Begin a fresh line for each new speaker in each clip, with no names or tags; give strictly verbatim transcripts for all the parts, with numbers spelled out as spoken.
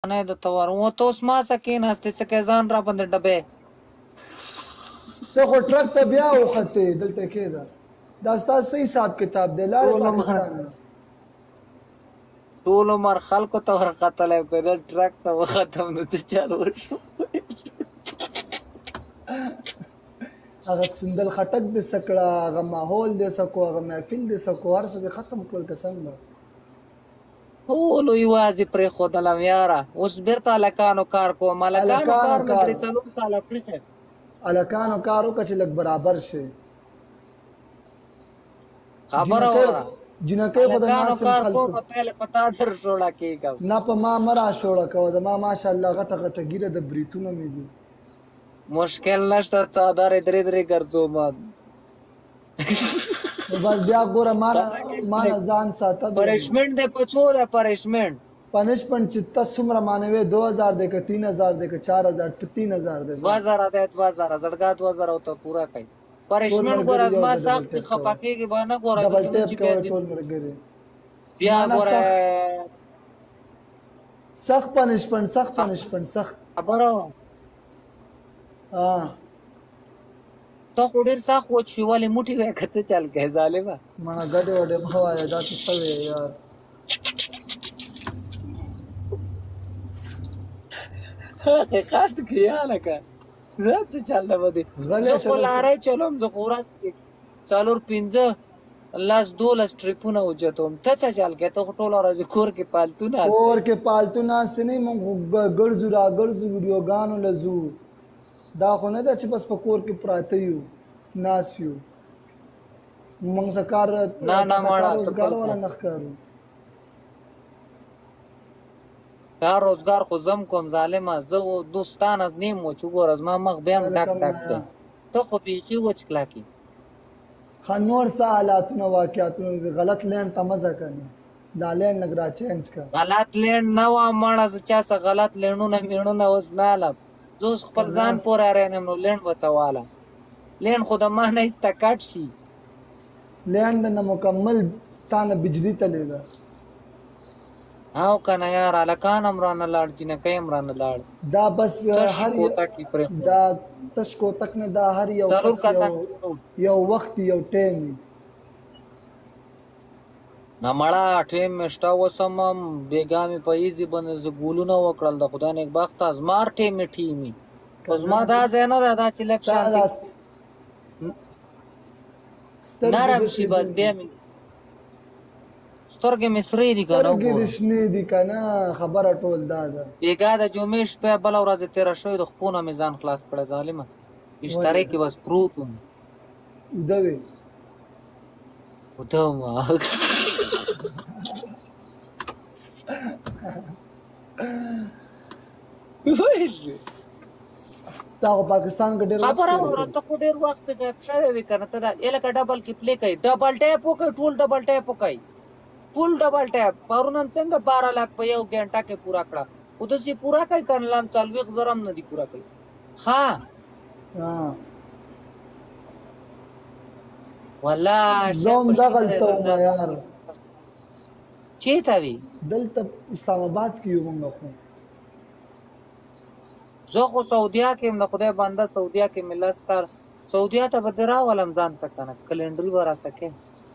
نه د توار و ته اوس ما سره کېناستې څه کې ځان را باندې ډبې
ته خو ټرک ته بیا وختې دلته کېده دا ستا څه حساب کتاب دی لاړې پاکستان نه
ټول عمر خلکو ته ورختلی که د ټرک ته وختم نو څه چل وشو
هغه سندل خټک دې څه کړه هغه ماحول دې څه کړو هغه محفل دې څه کړو هر څه دې ختم کړل که څنګه
ټولو یوازې پرېښودلم یاره اوس بېرته هلکانو کار کوم هلکانو کار مې درې څلور کاله پرېښی
هلکانو کار وکړه چې لږ برابر شي
خبره وره
جنکۍ خو د
هلکانو
ناسم
کار
خلکو
کوم پهله په تا در شوړه کېږم
نه په ما مه راشوړه کوه د ما ماشاءالله غټه غټه ګیره د بریتونه مې دي
مشکل نشته څادرې درې درې ګرځوم
نو بس بیا ګوره ما نه ما نه ځان ساته
پنشمنټ دی په څو دی پنشمنټ
پنشمنټ چې ته څومره مانوې دو هزار دی که تین هزار دی که چار هزار تین هزار دی
دوه زره دی دوه زره زړګا دوه زره ورته پوره کوي پنشمنټ ګوره زما سخت خفه کېږي به نه ګوره
ډبل ټیپ کوه ټول ملګري
بیا ګوره
سخت پنشمنټ سخت پنشمنټ سخت
خبره
ها
ته خو ډېر سخت وچوي ولې موټي وایه که څه چل کوې ظالمه
مړه ګډې وډې مه وایه دا ته څه وې یار
حقیقت کې یا لکه زه څه چل نه به دي زه خو لارۍ چلوم زه خو ورځ کې څلور پنځه لس دولس ټریپونه وچتوم ته څه چل کوې ته خو ټوله ورځ کور کې پالتو ناست
کور کې پالتو ناست نه یې موږ ګرځو را ګرځو ویډیوګانو له ځو دا خو نه ده چې بس په کور کې پراته یو ناست یو موږ څه کار
نه نه مړه
روزګار والا نه ښکارو
کار روزګار خو زم کوم ظالمه زه دوستان از نیم وچ وګوره زما مخ بیا هم ډک ډک دی ته خو بیخي وچ کلاکي
ښه نور څه حالاتونه واقعاتونه غلط لینډ ته مه ځه که نه دا لینډ لږ را چینج کړه
غلط لینډ نه وه مړه زه چا څه غلط لینډونه میړونه اوس نه الم زه اوس خپل ځان پورې رانیم نو لینډ به څه والم لینډ خو د ما نه ایسته کټ شي
لینډ نه مکمل تا نه بجلي تلې ده
او که نه یار هلکان هم رانه لاړ جینکۍ هم رانه لاړ
دا بس هر دا تش کوتک نه دا هر یو یو وخت یو ټیم
نه مړه ټیم مې شته اوس هم بېګا مې په ایزي باندې زه ګولونه وکړل د خدای نیکبخته زما هر ټیم مې ټیم وي خو زما دا ځای نه ده دا چې لږ شانتي نرم شي بس بیا مې سترګې مې سرې دي که نه
سترګې دې شنې دي که نه خبره ټول دا ده
بېګا د جمعې شپه بله ورځ یې تېره شوې د خپو نه مې ځان خلاص کړی ظالمه بسترې کې بس پروت وم
اوده وې
اوده وم
تا خو پاکستان کې ډېر
خبره وره ته خو ډېر وخت غیب شوی وې که نه ته دا یې لکه ډبل کې پلی کوي ډبل ټیپ وکړئ ټول ډبل ټیپ وکړئ فل ډبل ټیپ پرون هم څنګه باره لاک په یو ګنټه کې پوره کړه خو داسې پوره کوي که نه هم څلوېښت زره هم نه دي پوره کوي ښه والله
زه هم دغلته وم یار
چېرته وې
دلته اسلام آباد کې یو موږ خو
زه خو سعودیا کې یم د خدای بنده سعودیا کې مې لس کال سعودیا ته به دې راولم ځان څه که نه کلنډري به راسه کې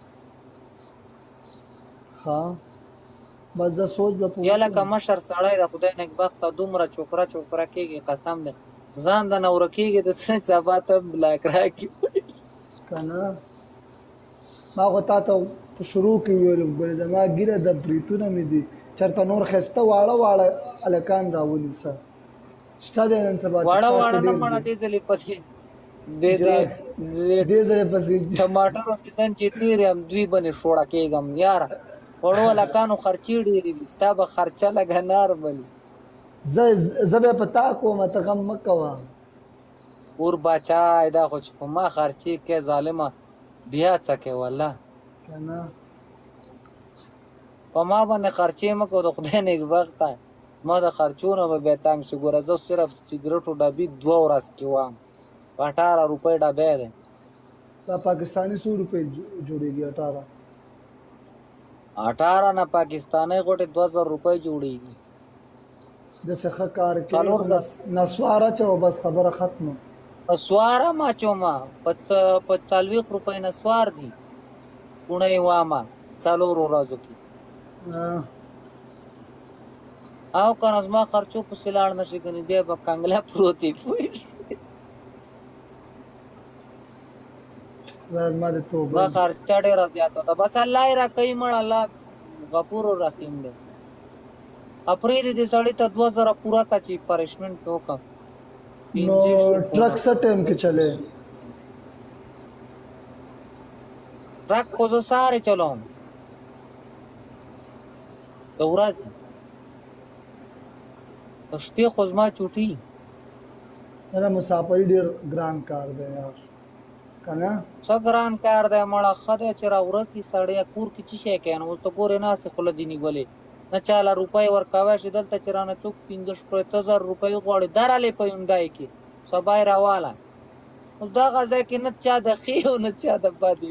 ښه بس زه سوچ به پوه
یا لکه مشر سړی د خدای نیکبخته دومره چوکره چوکره کېږي قسم دی ځان د نه ورکېږي د څه سبا ته بلاک راکړي
که نه ما خو تا ته په شروع کې وویل ګورې زما ګیره د بریتونه مې دي چېرته نور ښایسته واړه واړه هلکان راونیسه شته دی نن سبا
واړه واړه نه مړه دې ځلې پسې
دې ځلې پسې
ټماټرو سیزن چې تېرې هم دوی باندې شوړه کېږم یاره وړو هلکانو خرچې ډېرې دي ستا به خرچه لږه نارملي
زه به په تا کوم ته غم مه کوه
اور باچای دا خو چې په ما خرچې کې ظالمه بیا څه کوې والله
که نه
په ما باندې خرچې مه کوه د خدای نیکبخته ما د خرچو نه به بیا تنګ شي ګوره زه صرف سګرټو ډبي دوه ورځ کې وم په اټاره روپۍ ډبی دی
دا پاکستاني څو روپۍ جوړېږي اټاره
اټاره نه پاکستانۍ غوټې دوه زره روپۍ جوړېږي
د څخه کار
څلور
کوي
کس.
نسواره چو بس خبره ختمه.
سواره ما چوما په څ- په څلوېښت روپۍ نه سوار دي ګوڼۍ واما څلورو ورځو کې
آه.
او کنه زما خرچو پسې لاړ نشي کني بیا به کنګله پروت وي پوه شوې.
دا زما د
ما
توبه
خرچه ډېره زیاته ده بس الله یې راکوي مړ الله غفور رحیم دی اپریدي دې سړي ته دوه زره پوره کا چې پریشمنټ وکړم
نو ټرک څه ټایم کې چلے
ټرک خو زه سهارې چلوم د ورځې د شپې خو زما چوټي
نه مسافري ډیر ګران کار دی یار کنه
څه ګران کار دی مړه ښه دی چې راوړه کې سړی کور کې څه شی کوي نو اوس ته ګورې ناسې خوله دې نیولې نه چاله روپۍ ورکوی شي دلته چې رانه څوک پنځه شپېته زره روپۍ غواړي درهلې په یونډای کې سبا یې راواله اوس دغه ځای کې نه چا د ښې او نه چا د بدې